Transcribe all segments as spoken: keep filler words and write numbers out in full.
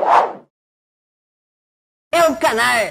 É um canal!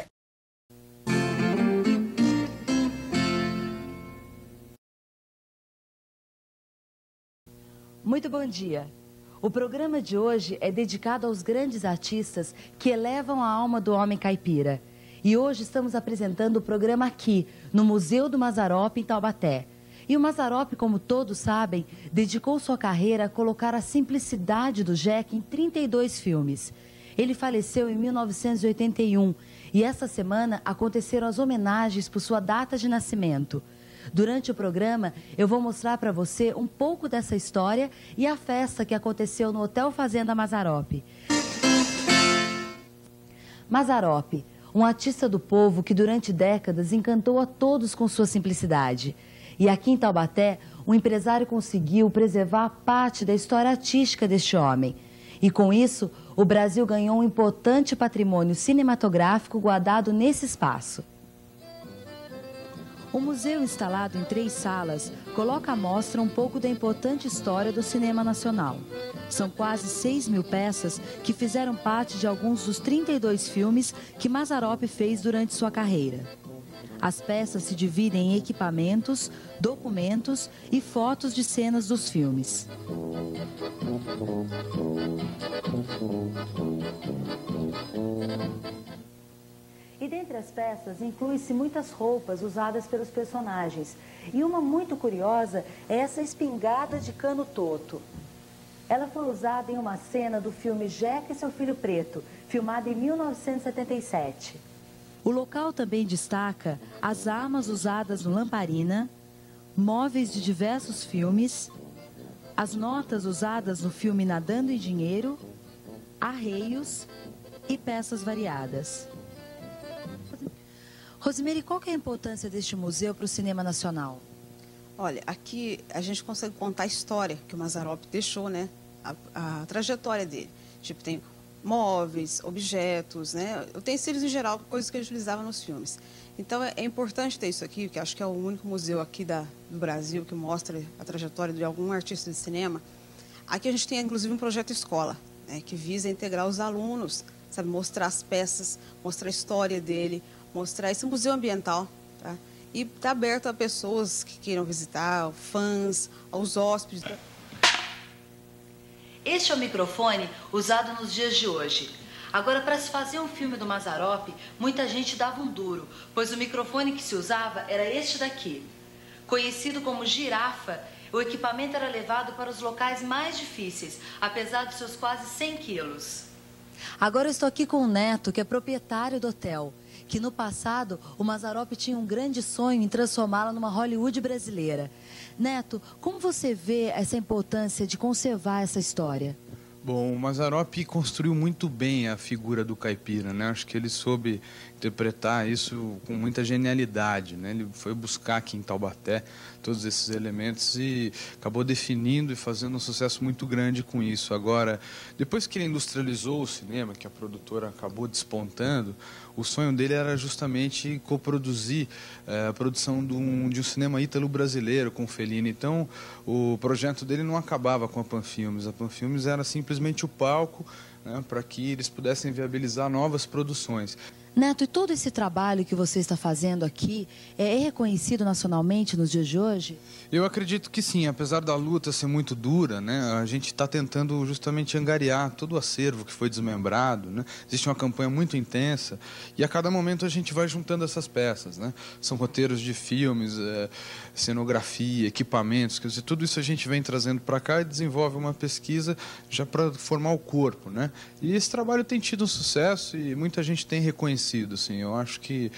Muito bom dia. O programa de hoje é dedicado aos grandes artistas que elevam a alma do homem caipira. E hoje estamos apresentando o programa aqui, no Museu do Mazzaropi, em Taubaté. E o Mazzaropi, como todos sabem, dedicou sua carreira a colocar a simplicidade do Jeca em trinta e dois filmes. Ele faleceu em mil novecentos e oitenta e um e essa semana aconteceram as homenagens por sua data de nascimento. Durante o programa, eu vou mostrar para você um pouco dessa história e a festa que aconteceu no Hotel Fazenda Mazzaropi. Mazzaropi, um artista do povo que durante décadas encantou a todos com sua simplicidade. E aqui em Taubaté, o empresário conseguiu preservar parte da história artística deste homem. E com isso, o Brasil ganhou um importante patrimônio cinematográfico guardado nesse espaço. O museu, instalado em três salas, coloca à mostra um pouco da importante história do cinema nacional. São quase seis mil peças que fizeram parte de alguns dos trinta e dois filmes que Mazzaropi fez durante sua carreira. As peças se dividem em equipamentos, documentos e fotos de cenas dos filmes. E dentre as peças, inclui-se muitas roupas usadas pelos personagens. E uma muito curiosa é essa espingarda de cano toto. Ela foi usada em uma cena do filme Jeca e seu Filho Preto, filmado em mil novecentos e setenta e sete. O local também destaca as armas usadas no Lamparina, móveis de diversos filmes, as notas usadas no filme Nadando em Dinheiro, arreios e peças variadas. Rosemary, qual que é a importância deste museu para o cinema nacional? Olha, aqui a gente consegue contar a história que o Mazzaropi deixou, né? A, a trajetória dele. Tipo, tem móveis, objetos, né? Utensílios em geral, coisas que ele utilizava nos filmes. Então, é, é importante ter isso aqui, que acho que é o único museu aqui da, do Brasil que mostra a trajetória de algum artista de cinema. Aqui a gente tem, inclusive, um projeto escola, né? Que visa integrar os alunos, sabe? Mostrar as peças, mostrar a história dele, mostrar esse museu ambiental, tá? E está aberto a pessoas que queiram visitar, fãs, aos hóspedes. Este é o microfone usado nos dias de hoje. Agora, para se fazer um filme do Mazzaropi, muita gente dava um duro, pois o microfone que se usava era este daqui. Conhecido como girafa, o equipamento era levado para os locais mais difíceis, apesar de seus quase cem quilos. Agora eu estou aqui com o Neto, que é proprietário do hotel, que no passado o Mazzaropi tinha um grande sonho em transformá-la numa Hollywood brasileira. Neto, como você vê essa importância de conservar essa história? Bom, o Mazzaropi construiu muito bem a figura do caipira, né? Acho que ele soube interpretar isso com muita genialidade, né? Ele foi buscar aqui em Taubaté todos esses elementos e acabou definindo e fazendo um sucesso muito grande com isso. Agora, depois que ele industrializou o cinema, que a produtora acabou despontando, o sonho dele era justamente coproduzir eh, a produção de um, de um cinema ítalo-brasileiro com o Fellini. Então, o projeto dele não acabava com a Panfilmes. A Panfilmes era simplesmente o palco, né, para que eles pudessem viabilizar novas produções. Neto, e todo esse trabalho que você está fazendo aqui é reconhecido nacionalmente nos dias de hoje? Eu acredito que sim, apesar da luta ser muito dura, né, a gente está tentando justamente angariar todo o acervo que foi desmembrado, né? Existe uma campanha muito intensa e a cada momento a gente vai juntando essas peças, né? São roteiros de filmes, é, cenografia, equipamentos, quer dizer, tudo isso a gente vem trazendo para cá e desenvolve uma pesquisa já para formar o corpo, né? E esse trabalho tem tido um sucesso e muita gente tem reconhecido. Assim, eu acho que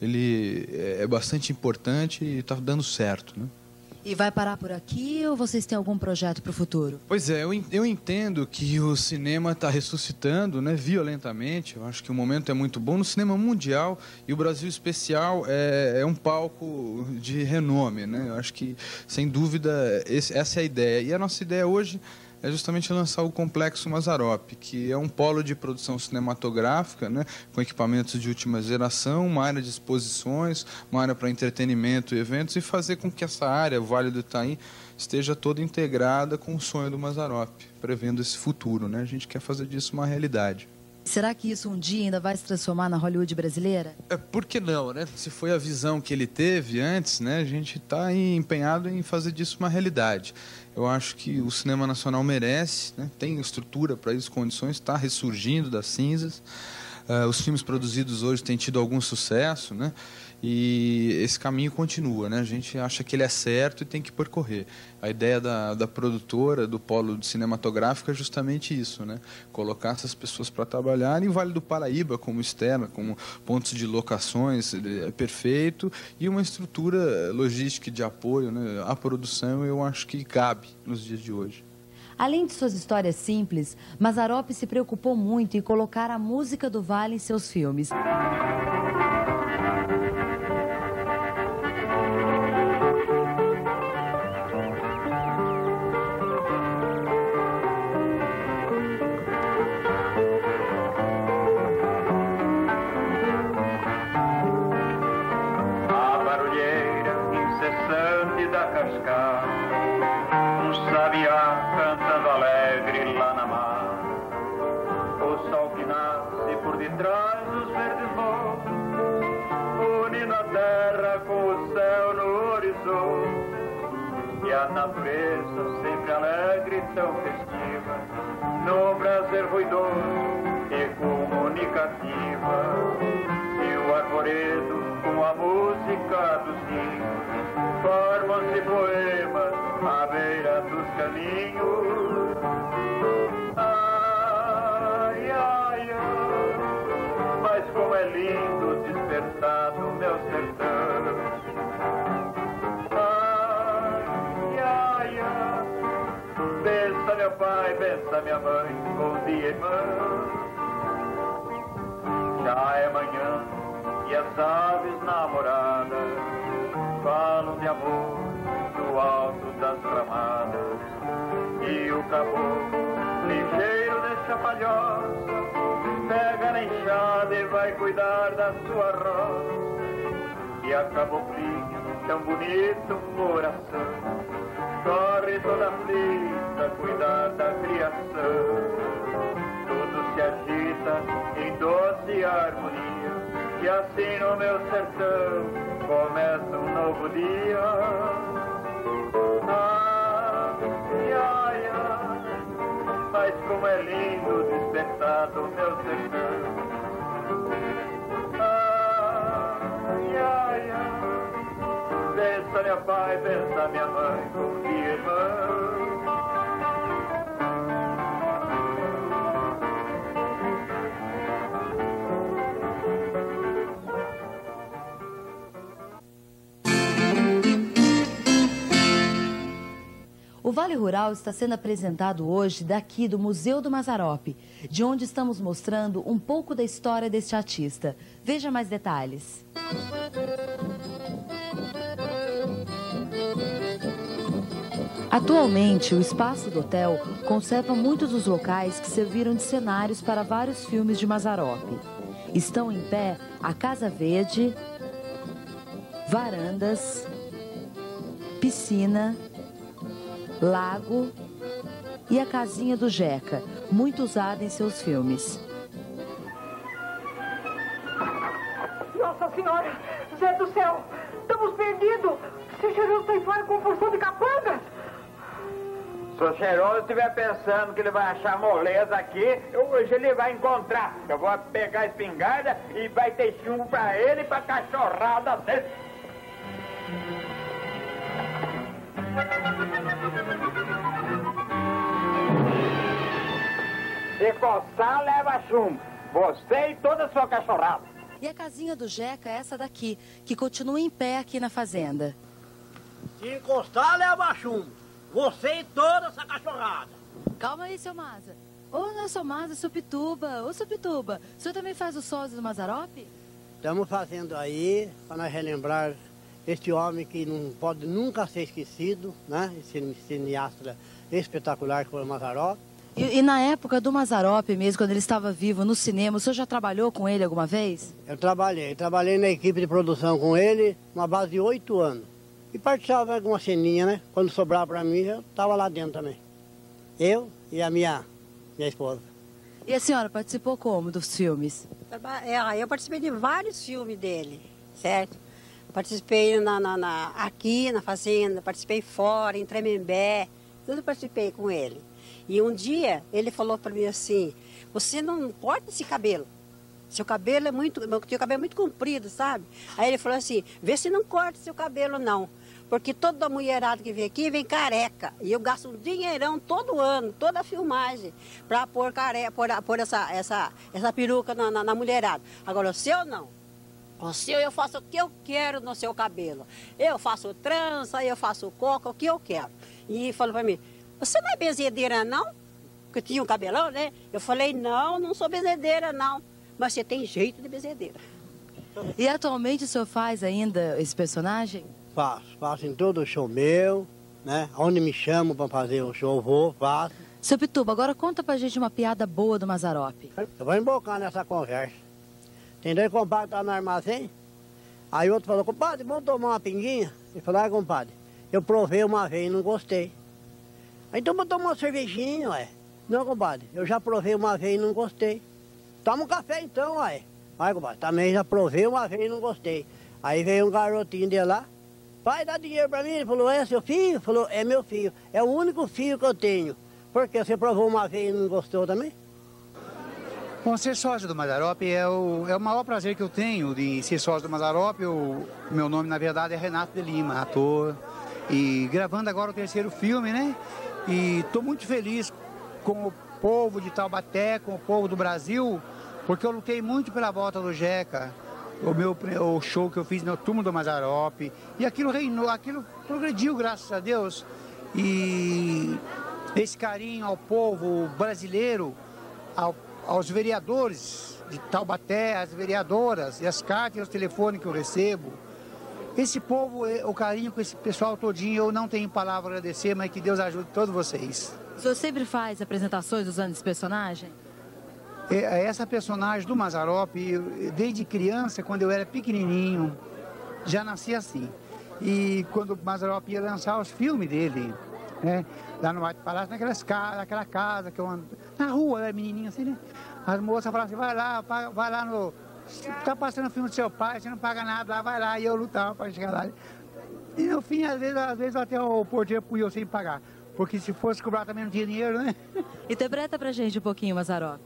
ele é bastante importante e está dando certo, né? E vai parar por aqui ou vocês têm algum projeto para o futuro? Pois é, eu, eu entendo que o cinema está ressuscitando, né, violentamente. Eu acho que o momento é muito bom no cinema mundial e o Brasil especial é, é um palco de renome, né? Eu acho que, sem dúvida, esse, essa é a ideia. E a nossa ideia hoje é justamente lançar o Complexo Mazzaropi, que é um polo de produção cinematográfica, né, com equipamentos de última geração, uma área de exposições, uma área para entretenimento e eventos, e fazer com que essa área, o Vale do Itaim, esteja toda integrada com o sonho do Mazzaropi, prevendo esse futuro, né? A gente quer fazer disso uma realidade. Será que isso um dia ainda vai se transformar na Hollywood brasileira? É, por que não, né? Se foi a visão que ele teve antes, né? A gente está empenhado em fazer disso uma realidade. Eu acho que o cinema nacional merece, né? Tem estrutura para isso, condições, está ressurgindo das cinzas. Uh, os filmes produzidos hoje têm tido algum sucesso, né? E esse caminho continua, né? A gente acha que ele é certo e tem que percorrer. A ideia da, da produtora, do polo cinematográfico é justamente isso, né? Colocar essas pessoas para trabalhar em Vale do Paraíba como externa, como pontos de locações, é perfeito, e uma estrutura logística de apoio, né? À produção, eu acho que cabe nos dias de hoje. Além de suas histórias simples, Mazzaropi se preocupou muito em colocar a música do Vale em seus filmes. A barulheira incessante da cascata, um sabiá cantando alegre lá na mar, o sol que nasce por detrás dos verdes morros, unindo a terra com o céu no horizonte, e a natureza sempre alegre e tão festiva, no prazer ruidoso e comunicativa, e o arvoredo com a música dos ninhos, formam-se poemas à beira dos caminhos. Ai, ai, ai, mas como é lindo despertar do meu sertão. Ai, ai, ai, bença meu pai, bença minha mãe, bom dia, irmã. Já é manhã e as aves namoradas falam de amor do alto das ramadas, e o caboclo ligeiro deixa a palhoça, pega na enxada e vai cuidar da sua roça, e a caboclinha tão bonito coração corre toda aflita cuidar da criação. Tudo se agita em doce harmonia, e assim no meu sertão começa um novo dia. Ai, ai, ai, mas como é lindo despertar do meu sertão. Ai, ai, ai, bença meu pai, bença minha mãe, bom dia, irmão. O Vale Rural está sendo apresentado hoje daqui do Museu do Mazzaropi, de onde estamos mostrando um pouco da história deste artista. Veja mais detalhes. Atualmente, o espaço do hotel conserva muitos dos locais que serviram de cenários para vários filmes de Mazzaropi. Estão em pé a Casa Verde, varandas, piscina, lago e a casinha do Jeca, muito usada em seus filmes. Nossa Senhora! Zé do céu! Estamos perdidos! Se Cheiroso está aí fora com porção de capangas! Se o Cheiroso estiver pensando que ele vai achar moleza aqui, hoje ele vai encontrar. Eu vou pegar a espingarda e vai ter chumbo pra ele e pra cachorrada dele. Se coçar, leva chumbo. Você e toda a sua cachorrada. E a casinha do Jeca é essa daqui, que continua em pé aqui na fazenda. Se encostar, leva chumbo. Você e toda essa cachorrada. Calma aí, seu Maza. Ô, não, seu Maza, seu Pituba. Ô, seu Pituba, o senhor também faz os sósias do Mazzaropi? Estamos fazendo aí, para nós relembrar este homem que não pode nunca ser esquecido, né? Esse cineasta espetacular que foi o Mazzaropi. E, e na época do Mazzaropi mesmo, quando ele estava vivo no cinema, o senhor já trabalhou com ele alguma vez? Eu trabalhei, trabalhei na equipe de produção com ele, uma base de oito anos. E participava de alguma ceninha, né? Quando sobrava para mim, eu estava lá dentro também. Eu e a minha, minha esposa. E a senhora participou como dos filmes? É, eu participei de vários filmes dele, certo? Participei na, na, na, aqui na fazenda, participei fora, em Tremembé, tudo participei com ele. E um dia ele falou para mim assim, você não corta esse cabelo. Seu cabelo é muito, meu cabelo é muito comprido, sabe? Aí ele falou assim, vê se não corta seu cabelo não. Porque toda mulherada que vem aqui vem careca. E eu gasto um dinheirão todo ano, toda a filmagem, para pôr, care... pôr, pôr essa, essa, essa peruca na, na, na mulherada. Agora, o seu não. O seu eu faço o que eu quero no seu cabelo. Eu faço trança, eu faço coca, o que eu quero. E falou para mim, você não é benzedeira não? Porque tinha um cabelão, né? Eu falei, não, não sou benzedeira não. Mas você tem jeito de benzedeira. E atualmente o senhor faz ainda esse personagem? Faço, faço em todo o show meu, né? Onde me chamam para fazer o show, eu vou, faço. Seu Pituba, agora conta pra gente uma piada boa do Mazzaropi. Eu vou embocar nessa conversa. Tem dois compadres que estão no armazém, aí outro falou, compadre, vamos tomar uma pinguinha? Ele falou, ah, compadre, eu provei uma vez e não gostei. Aí, então vamos tomar uma cervejinha, ué. Não, compadre, eu já provei uma vez e não gostei. Toma um café então, ué. Vai, compadre, também já provei uma vez e não gostei. Aí veio um garotinho de lá, vai dar dinheiro pra mim? Ele falou, é seu filho? Ele falou, é meu filho. É o único filho que eu tenho. Por quê? Você provou uma vez e não gostou também? Bom, ser sócio do Mazzaropi é o, é o maior prazer que eu tenho de ser sócio do Mazzaropi. O meu nome, na verdade, é Renato de Lima, ator. E gravando agora o terceiro filme, né? E estou muito feliz com o povo de Taubaté, com o povo do Brasil, porque eu lutei muito pela volta do Jeca. O meu o show que eu fiz no Túmulo do Mazzaropi, e aquilo reinou, aquilo progrediu, graças a Deus. E esse carinho ao povo brasileiro, ao, aos vereadores de Taubaté, as vereadoras, e as cartas e os telefones que eu recebo, esse povo, o carinho com esse pessoal todinho, eu não tenho palavra a agradecer, mas que Deus ajude todos vocês. O senhor sempre faz apresentações usando esse personagem? Essa personagem do Mazzaropi, desde criança, quando eu era pequenininho, já nasci assim. E quando o Mazzaropi ia lançar os filmes dele, né, lá no Arte Palácio, naquelas, naquela casa que eu ando, na rua, eu era menininho assim, né? As moças falavam assim, vai lá, vai lá no... Tá passando o filme do seu pai, você não paga nada, lá, vai lá. E eu lutava para chegar lá. E no fim, às vezes, às vezes até o porteiro punha eu sem pagar. Porque se fosse cobrar também não tinha dinheiro, né? Interpreta pra gente um pouquinho, Mazzaropi.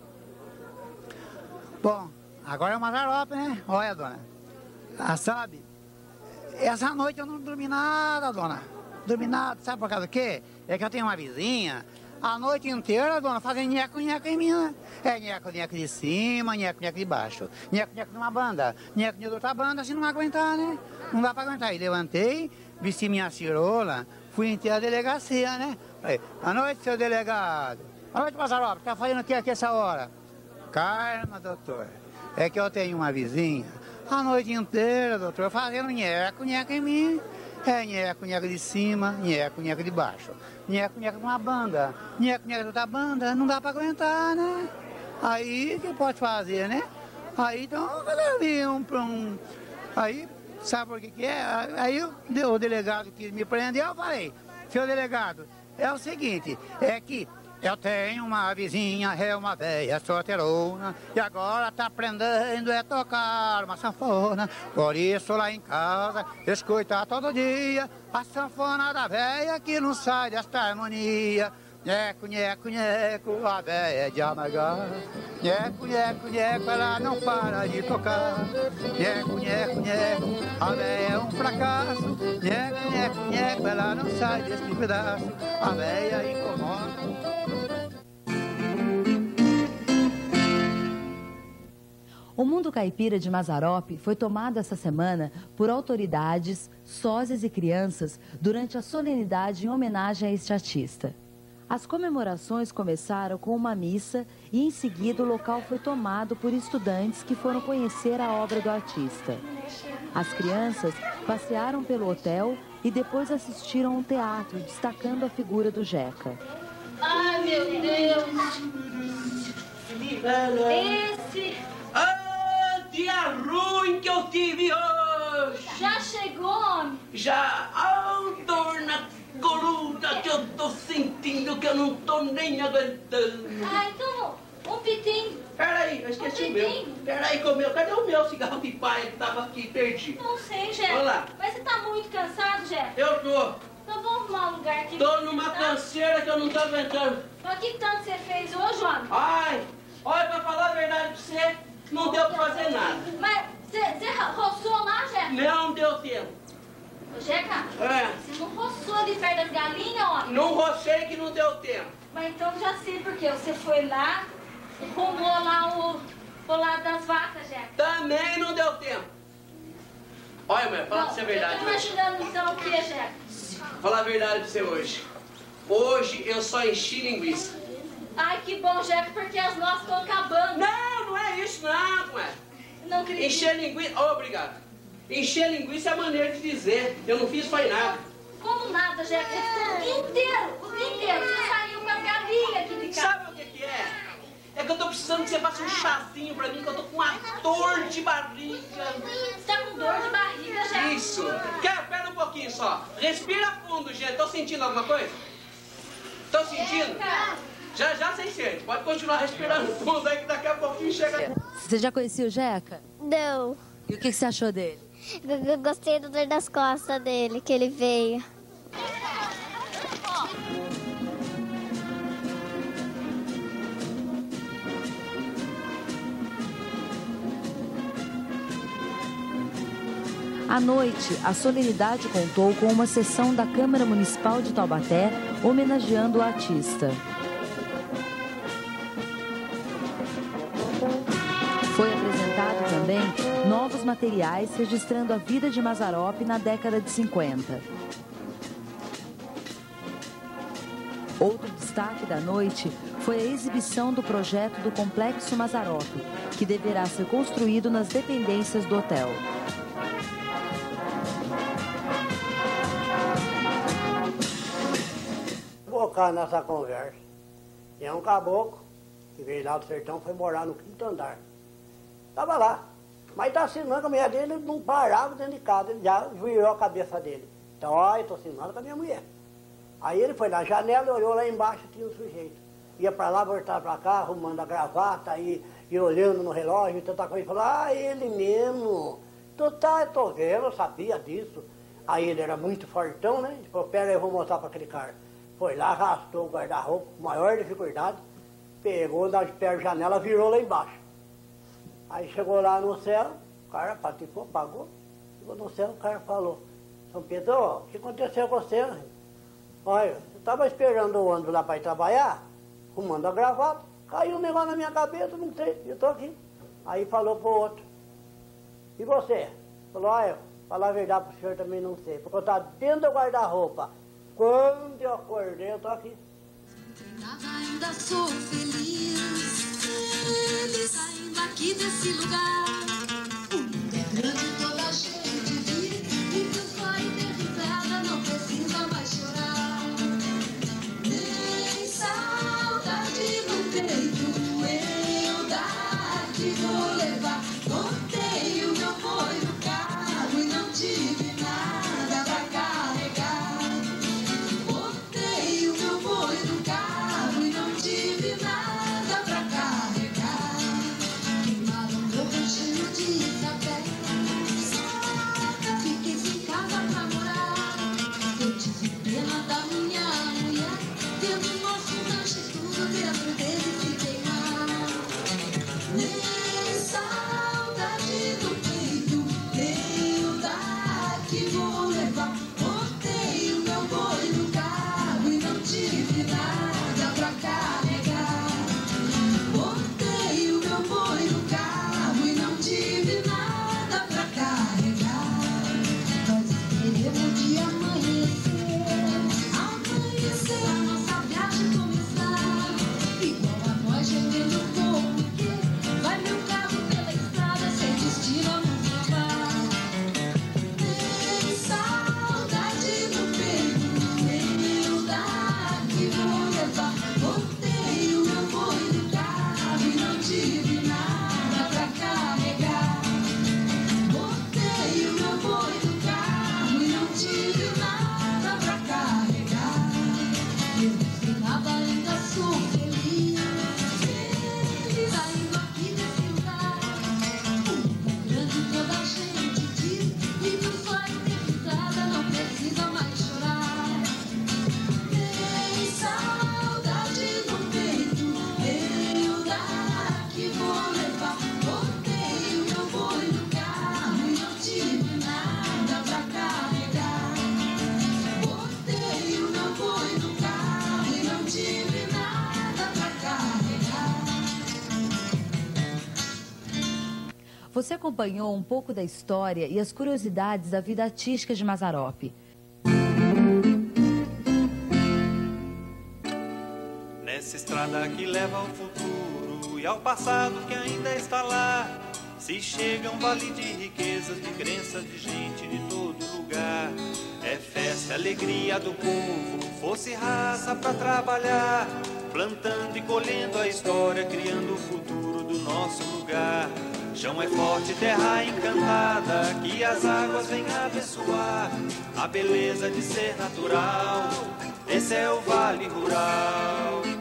Bom, agora é o Mazzaropi, né? Olha, dona. Ah, sabe? Essa noite eu não dormi nada, dona. Dormi nada, sabe por causa do quê? É que eu tenho uma vizinha, a noite inteira, dona, fazendo nheco-nheco em mim, né? É nheco-nheco de cima, nheco-nheco de baixo. Nheco-nheco de uma banda, nheco-nheco de outra banda, assim não vai aguentar, né? Não dá pra aguentar. E levantei, vesti minha cirola, fui até a delegacia, né? Falei, boa noite, seu delegado. Boa noite, Mazzaropi, tá fazendo o que aqui essa hora? Calma, doutor. É que eu tenho uma vizinha a noite inteira, doutor, fazendo nheco, nheco em mim. É nheco, nheco de cima, nheco, nheco de baixo. Nheco, nheco de uma banda, nheco, nheco de outra banda. Não dá pra aguentar, né? Aí, o que pode fazer, né? Aí, então, eu levei um pra um... Aí, sabe por que que é? Aí, o delegado que me prendeu, eu falei, seu delegado, é o seguinte, é que eu tenho uma vizinha, é uma velha solteirona, e agora tá aprendendo a tocar uma sanfona. Por isso lá em casa, escuta todo dia a sanfona da velha que não sai desta harmonia. Nheco, nheco, nheco, a velha de amargar. Nheco, nheco, nheco, ela não para de tocar. Nheco, nheco, nheco, a velha é um fracasso. Nheco, nheco, nheco, ela não sai deste pedaço. A velha incomoda. O mundo caipira de Mazzaropi foi tomado essa semana por autoridades, sósias e crianças durante a solenidade em homenagem a este artista. As comemorações começaram com uma missa e, em seguida, o local foi tomado por estudantes que foram conhecer a obra do artista. As crianças passearam pelo hotel e depois assistiram a um teatro, destacando a figura do Jeca. Ai, meu Deus! Esse... Ah, dia ruim que eu tive hoje! Já chegou, homem? Já! Ah, dor na coluna que eu tô sentindo que eu não tô nem aguentando. Ah, então um pitinho eu esqueci o meu. Peraí, que o meu, cadê o meu cigarro de palha que tava aqui, perdi? Não sei, Jeca. Olha lá. Mas você tá muito cansado, Jeca? Eu tô. Então vamos arrumar um lugar aqui. Tô numa canseira que eu não tô aguentando. Mas que tanto você fez hoje, homem? Ai, olha, pra falar a verdade pra você, não deu pra fazer nada. Mas você, você roçou lá, Jeca? Não deu tempo. Ô, Jeca, É. você não roçou ali perto das galinhas, homem? Não rocei que não deu tempo. Mas então já sei por quê. Você foi lá e arrumou lá o, o lado das vacas, Jeca. Também não deu tempo. Olha, mulher, fala pra você a verdade Eu tô hoje. imaginando então o quê, Jeca? Falar a verdade pra você hoje. Hoje eu só enchi linguiça. Ai, que bom, Jeca, porque as nossas estão acabando. Não, não é isso não, ué. Não acredito. Encher linguiça... Oh, obrigado. Encher linguiça é a maneira de dizer. Eu não fiz foi nada. Como nada, Jeca? O dia inteiro, o dia inteiro. Você saiu com as galinhas aqui de casa. Sabe o que que é? É que eu tô precisando que você faça um chazinho pra mim, que eu tô com uma dor de barriga. Você tá com dor de barriga, Jeca? Isso. Quer? Pera um pouquinho só. Respira fundo, gente. Tô sentindo alguma coisa? Tô sentindo? Já, já sem ser. Pode continuar respirando fundo aí que daqui a pouquinho chega. Você já conhecia o Jeca? Não. E o que que você achou dele? Eu, eu gostei do dor das costas dele, que ele veio. À noite, a solenidade contou com uma sessão da Câmara Municipal de Taubaté homenageando o artista. Foi apresentado também novos materiais registrando a vida de Mazzaropi na década de cinquenta. Outro destaque da noite foi a exibição do projeto do Complexo Mazzaropi, que deverá ser construído nas dependências do hotel. Colocar nessa conversa. Tinha um caboclo que veio lá do sertão, foi morar no quinto andar. Tava lá. Mas tá assinando com a mulher dele, ele não parava dentro de casa, ele já virou a cabeça dele. Então, ó, eu tô assinando com a minha mulher. Aí ele foi na janela, olhou lá embaixo, tinha um sujeito. Ia pra lá, voltava pra cá, arrumando a gravata, e, e olhando no relógio, e tanta coisa. Falou, ah, ele mesmo. Tu tá, eu tô vendo, eu sabia disso. Aí ele era muito fortão, né? Ele falou, pera aí, eu vou mostrar pra aquele cara. Foi lá, arrastou o guarda-roupa, com maior dificuldade, pegou das pernas da janela, virou lá embaixo. Aí chegou lá no céu, o cara patifou, pagou, chegou no céu, o cara falou, São Pedro, o que aconteceu com você? Olha, eu estava esperando o ônibus lá para ir trabalhar, arrumando a gravata, caiu um negócio na minha cabeça, não sei, eu estou aqui. Aí falou pro outro, e você? Falou, olha, falar a verdade pro senhor também não sei, porque eu estava dentro do guarda-roupa. Quando eu acordei, eu tô aqui. Ainda sou feliz, feliz ainda aqui nesse lugar. O mundo é grande, toda cheia de vida, e que só enterrada não precisa mais chorar. Nem saudade no peito, eu daqui vou levar. Montei o meu boi no carro e não tive nada pra carregar. Tive nada pra carregar. Queimaram meu vestido. Você acompanhou um pouco da história e as curiosidades da vida artística de Mazzaropi. Nessa estrada que leva ao futuro e ao passado que ainda está lá, se chega um vale de riquezas, de crenças, de gente de todo lugar. É festa, alegria do povo, fosse raça pra trabalhar, plantando e colhendo a história, criando o futuro do nosso lugar. Chão é forte, terra encantada, que as águas vêm abençoar a beleza de ser natural. Esse é o Vale Rural.